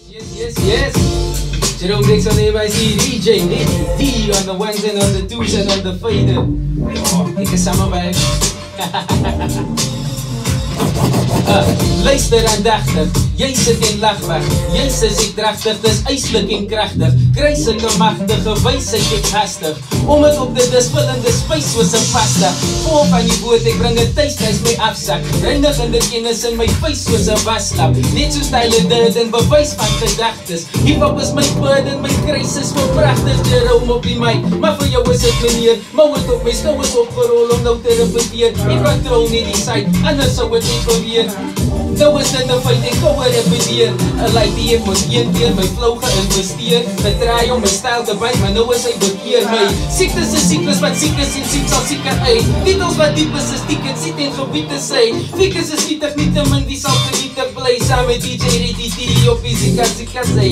Yes. Jerome Dixon everybody see DJ Nicky D on the ones and on the twos and on the fader. Oh, ik is samen bij. Luister aandachtig, jy sit en lach weg. Jy is dragtig, dis yslik en kragtig. Kry sulke magtige wysheid ek hastig. Om het op dit spullende spys soos 'n pasta. Vol van die boot, ek bring het thuis, hy's my afsak. Reinig in dit kennis in my vuis soos 'n waslap. Net so style dit en bewys van gedagtes. Hip-hop is my burden, my kruis is vir pragtig. Jerome op die mic, maar vir jou is dit meneer. Mou het op my skouers opgerol om nou te repeteer. Ek control nie die site, anders sou het nie gebeur. Nou is dit 'n feit, ek gou repeteer. 'n Lady het mos een keer my flow geïnvesteer. Getraai om my style te byt, maar nou is hy bekeer my. Siektes is siektes, wat siek is en siek sal sieker uit. Titels wat diep is stiek en siet en gebied te sê. Fiekes is nietig, nie te min, die sal genietig bly. Saam met DJ Reddy Tiri op die zika sê.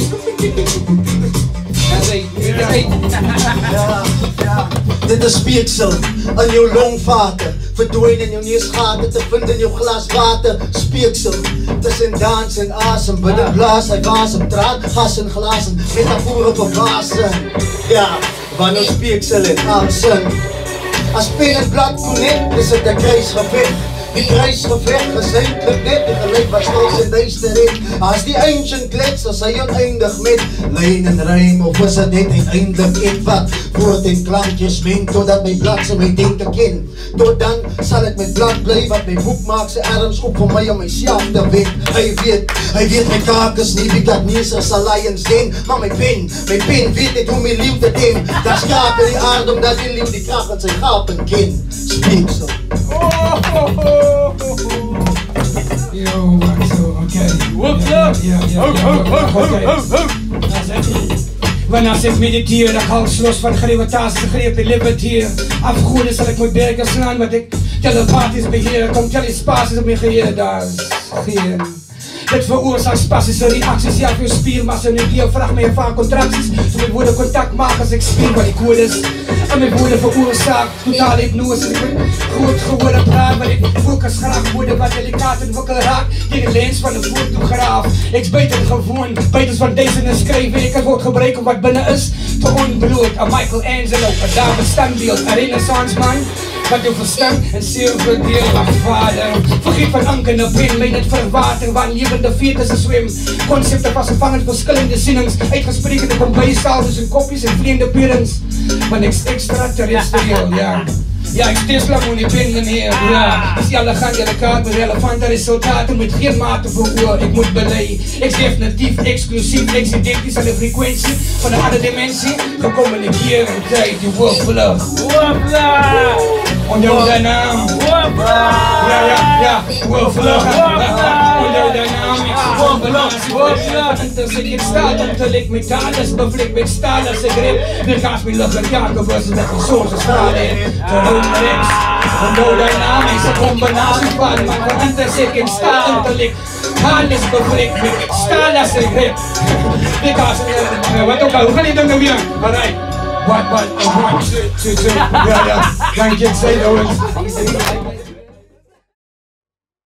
Dit is speeksel in jou longvaten. Verdwijn in jou neusgaten, te vinden in jou glas water. Speeksel, tussen dans en asem. Binnen blaas, hy wasem, traan, gas en glazen. Metafoor op een wasen. Ja, wanneer speeksel in asem. Als pen en blad connect, is het een kruisgevecht. Die kruisgevecht is eindelijk net die gelijk wat steeds en duister het. As die ancient klets, as hy oneindig met lijn en rijm, of is het net uiteindelik ek wat woord en klankjes meng, totdat my blad sy my denken ken. Tot dan sal ek met blad bly, wat my boek maak sy arms op vir my om myself te weet. Hy weet my kaak is nie, wie dat nie is as a lions den, maar my pen weet net hoe my liefde tem. Daar skaap in die aard, omdat die liefde die kracht in sy gapen ken. Speeksel. Yo, so, okay. What's up? Wanneer ik mediteer, dan hou ik los van gravitatie, greep en liberteer. Afgoeden zal ik mijn bergen slaan, want ik telepathisch beheer. Kom telespaties op mijn geheel, daar is geen. Dit veroorzaakt spastische reacties, ja, veel spiermassa. Nu die vraagt mij van contracties. Zo mijn woorden contact maken als ik spier wat ik hoor is. En mijn woorden veroorzaakt totale hypnose. Ik ben goed geworden praat, maar ik focus graag woorden wat delicaat en wikkel raak. Tegen de lens van de fotograaf. Ik is beter gewoon, beter van deze en schrijven. Ik kan woord gebruiken wat binnen is. Te onbloed, een Michelangelo, een David standbeeld, een renaissance man. Wat je verstand en zeer verdeel, ach vader. Vergeet van anker en pen, mij net verwater. Waar levende fetussen zwem. Concepten vastgevangen, verschillende zinnings. Uitgesprekende kombuissalves en kopjes en vreemde perens. Maar niks extraterrestrieel, ja. Ja, ik Tesla moet niet binnen hier, ja. Is die elegant, kaart met relevante resultaten met geen mate voor oor. Ik moet beleid. Ik is definitief, exclusief, ex-identisch aan de frequentie van een andere dimensie. Gecommuniceerd in tijd, die woordvlug. Onder de naam. Ja, woordvlug. Onder de naam, woordvlug. Ik sta op de metalen, bevlekt met stalen, sigaret. Weer gaas mijn lucht en kakenbus met een soort stralen. Rechts, ondodynamische combinatie van ik in staal intellect. Alles bevlekt met staal als een grip. Wat ook al, hoe ga je dat nou weer? Alright. What, 1, 2, 2, ja, kan je het zeggen,